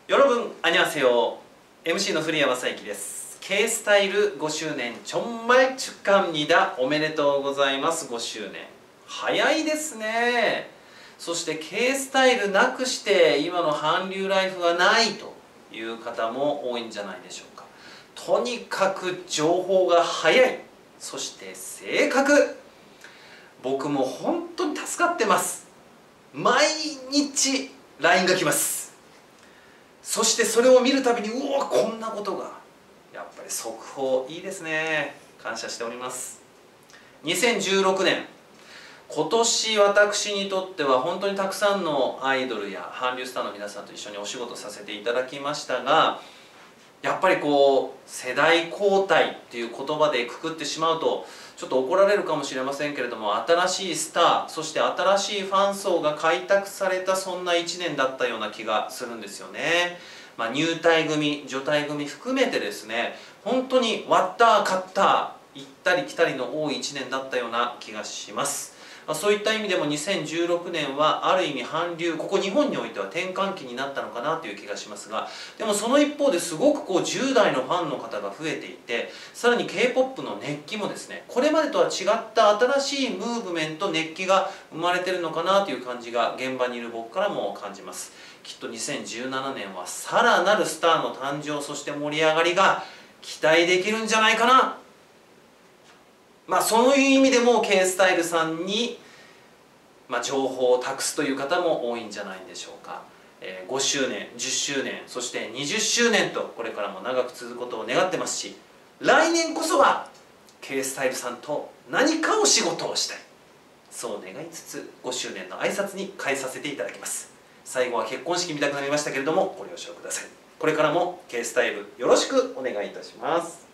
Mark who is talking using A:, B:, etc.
A: 여러분 안녕하세요. MCの古谷正幸です。Kスタイル5周年정말 축하합니다。おめでとうございます。5周年早いですね。そして Kスタイルなくして今の韓流ライフはないという方も多いんじゃないでしょうか。とにかく情報が早い、そして正確。僕も本当に助かってます。毎日 LINE が来ます。そしてそれを見るたびにうわこんなことが、やっぱり速報いいですね。感謝しております。2016年、今年私にとっては本当にたくさんのアイドルや韓流スターの皆さんと一緒にお仕事させていただきましたが、やっぱり世代交代っていう言葉でくくってしまうとちょっと怒られるかもしれませんけれども、新しいスター、そして新しいファン層が開拓されたそんな1年だったような気がするんですよね。入隊組、除隊組含めてですね、本当に割った買った行ったり来たりの多い1年だったような気がします。そういった意味でも2016年はある意味韓流、ここ日本においては転換期になったのかなという気がしますが、でもその一方ですごく10代のファンの方が増えていて、さらに K-POP の熱気もですね、これまでとは違った新しいムーブメント、熱気が生まれてるのかなという感じが現場にいる僕からも感じます。きっと2017年はさらなるスターの誕生、そして盛り上がりが期待できるんじゃないかな。そういう意味でも K スタイルさんに、情報を託すという方も多いんじゃないでしょうか。5周年、10周年、そして20周年とこれからも長く続くことを願ってますし、来年こそは K スタイルさんと何かお仕事をしたい、そう願いつつ5周年の挨拶に変えさせていただきます。最後は結婚式見たくなりましたけれどもご了承ください。これからも K スタイルよろしくお願いいたします。